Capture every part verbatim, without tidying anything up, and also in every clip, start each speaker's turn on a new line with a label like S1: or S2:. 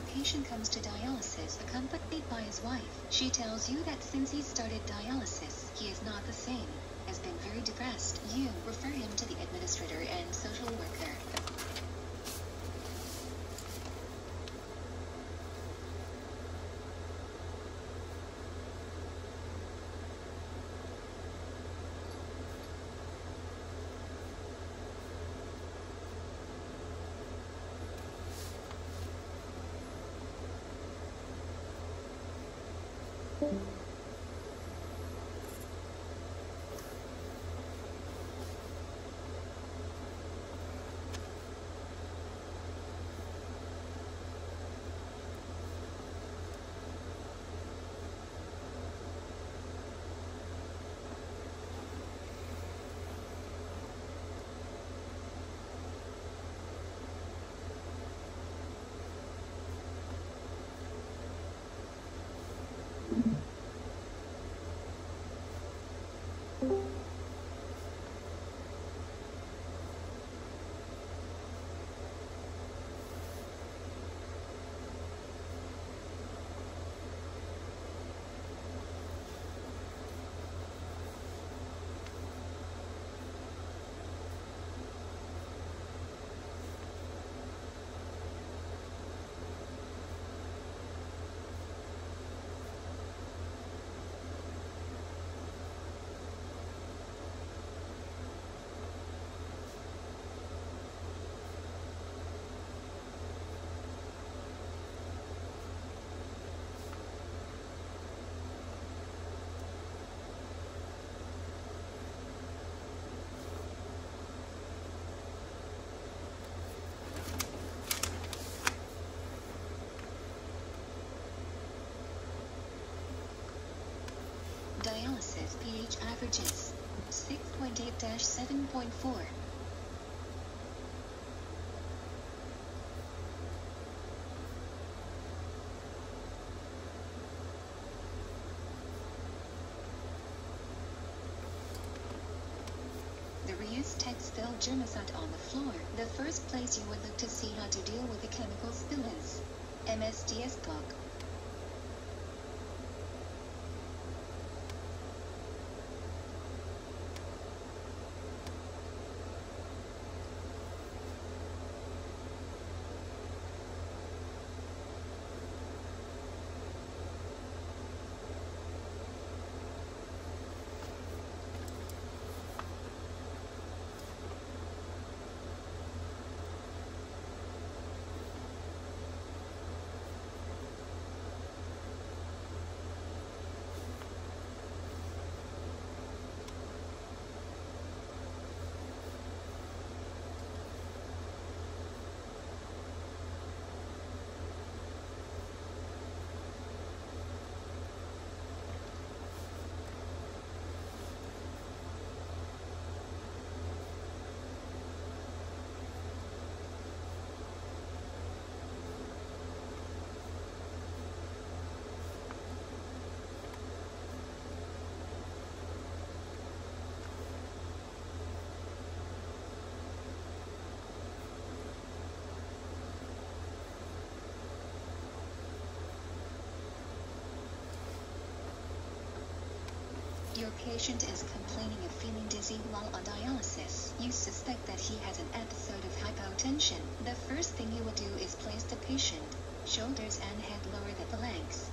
S1: patient comes to dialysis accompanied by his wife. She tells you that since he started dialysis, he is not the same, has been very depressed. You refer him to the administrator and social worker. Dialysis pH averages six point eight to seven point four. The reused text spelled germicide on the floor. The first place you would look to see how to deal with a chemical spill is M S D S book. Your patient is complaining of feeling dizzy while on dialysis. You suspect that he has an episode of hypotension. The first thing you will do is place the patient, shoulders and head lower than the legs.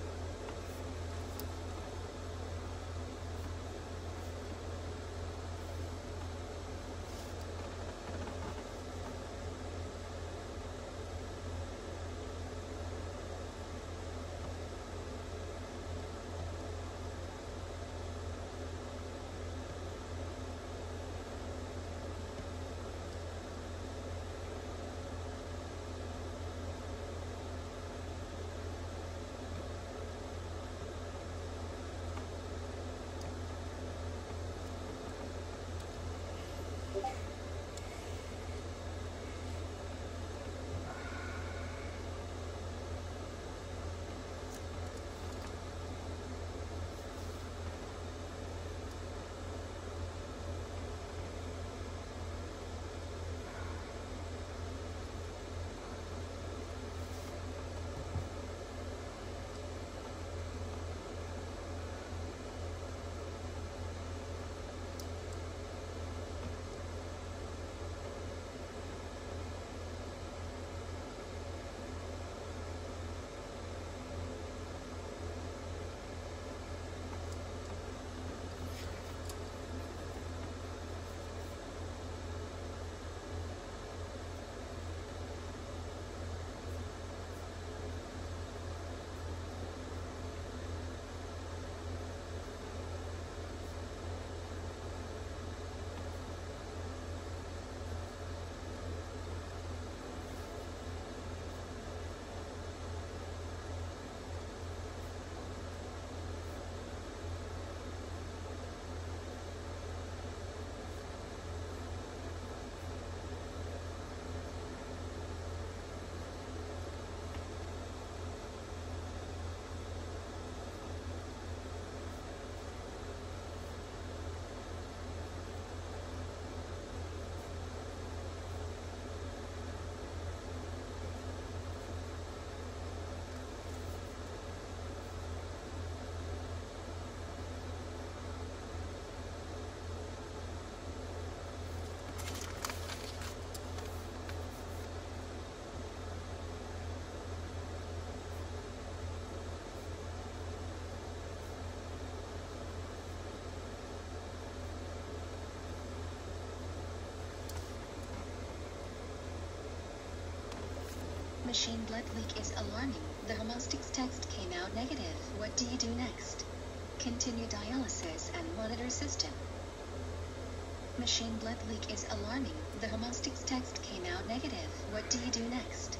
S1: Machine blood leak is alarming. The hemostasis test came out negative. What do you do next? Continue dialysis and monitor system. Machine blood leak is alarming. The hemostasis test came out negative. What do you do next?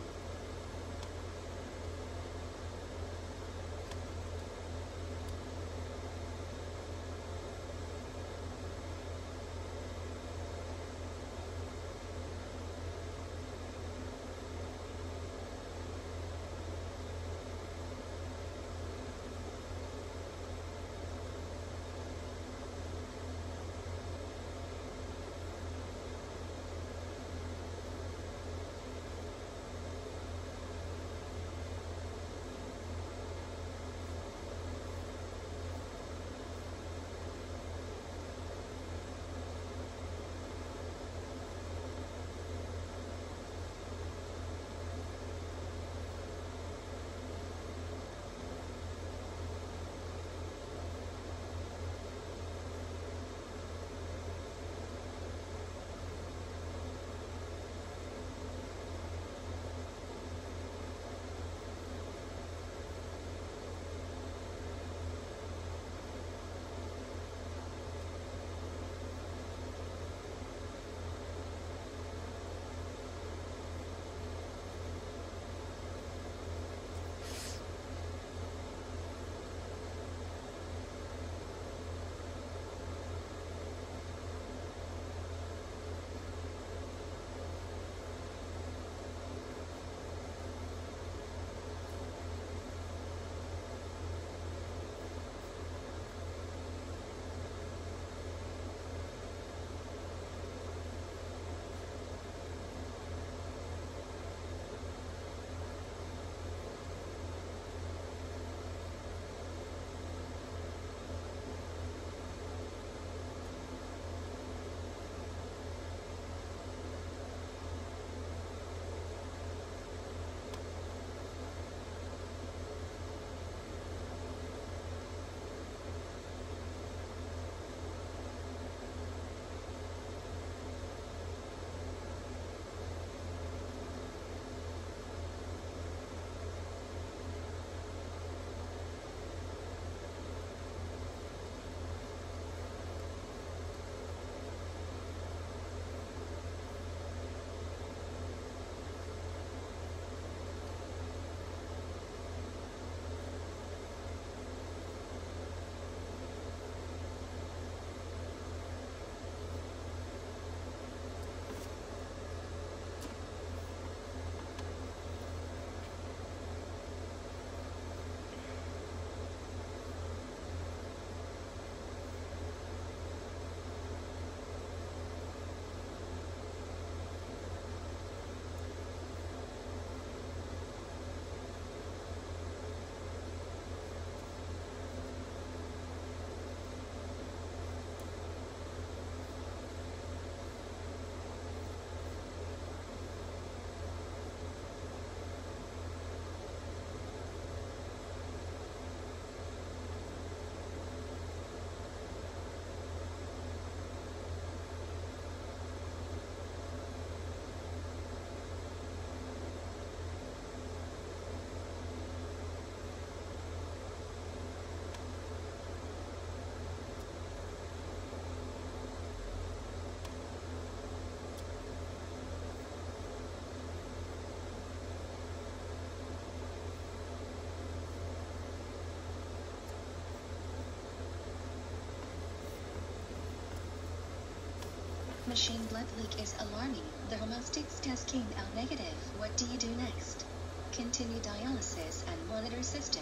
S1: Machine blood leak is alarming. The hemostasis test came out negative. What do you do next? Continue dialysis and monitor system.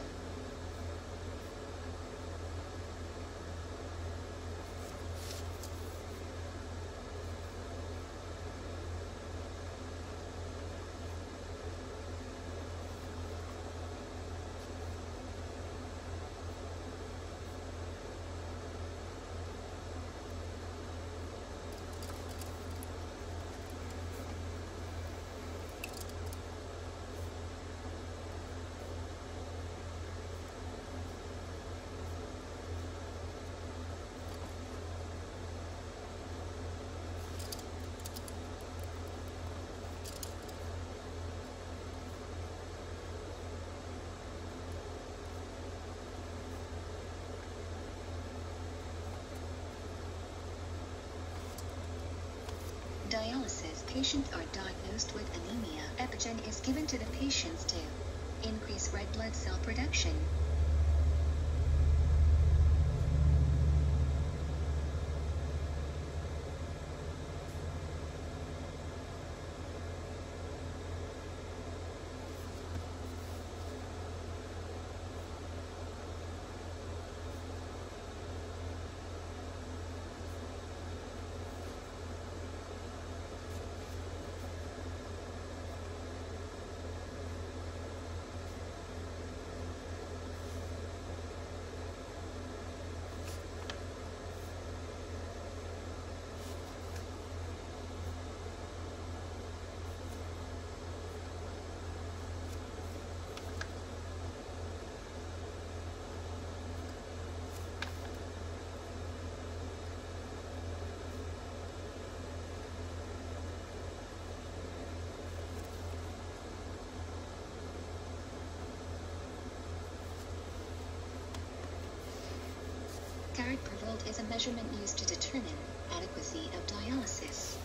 S1: dialysis patients are diagnosed with anemia. Epigen is given to the patients to increase red blood cell production. Farad per volt is a measurement used to determine adequacy of dialysis.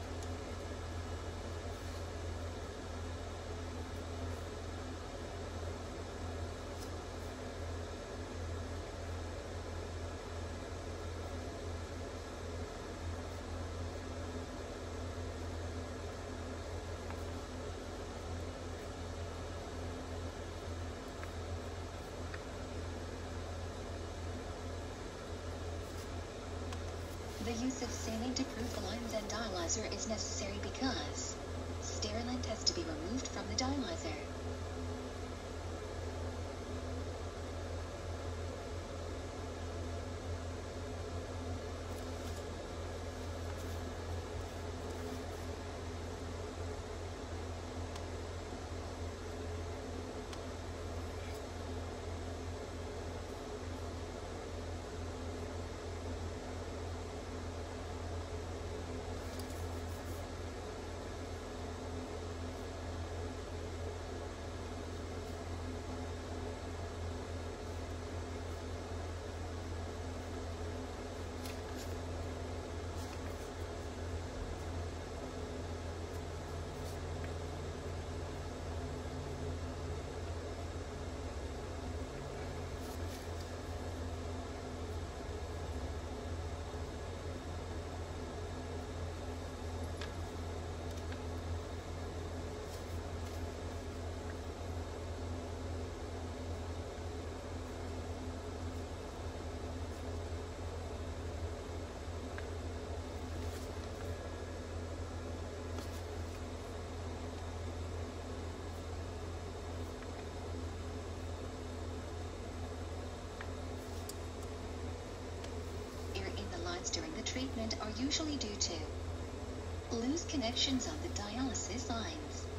S1: The use of saline to proof the lines and dialyzer is necessary because sterilant has to be removed from the dialyzer. During the treatment are usually due to loose connections of the dialysis lines.